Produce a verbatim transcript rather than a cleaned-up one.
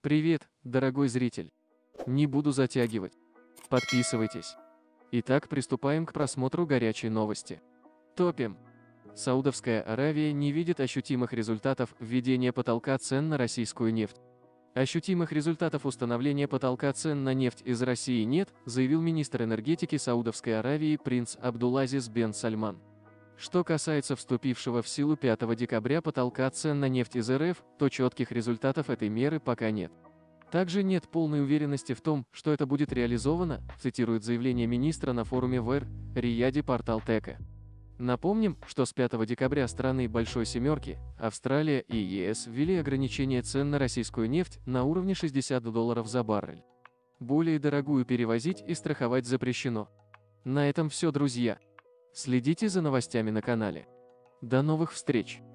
Привет, дорогой зритель. Не буду затягивать. Подписывайтесь. Итак, приступаем к просмотру горячей новости. Топим. Саудовская Аравия не видит ощутимых результатов введения потолка цен на российскую нефть. Ощутимых результатов установления потолка цен на нефть из России нет, заявил министр энергетики Саудовской Аравии принц Абдулазиз бен Сальман. Что касается вступившего в силу пятого декабря потолка цен на нефть из РФ, то четких результатов этой меры пока нет. Также нет полной уверенности в том, что это будет реализовано, цитирует заявление министра на форуме в Эр-Рияде портал Тека. Напомним, что с пятого декабря страны Большой Семерки, Австралия и ЕС ввели ограничение цен на российскую нефть на уровне шестьдесят долларов за баррель. Более дорогую перевозить и страховать запрещено. На этом все, друзья. Следите за новостями на канале. До новых встреч!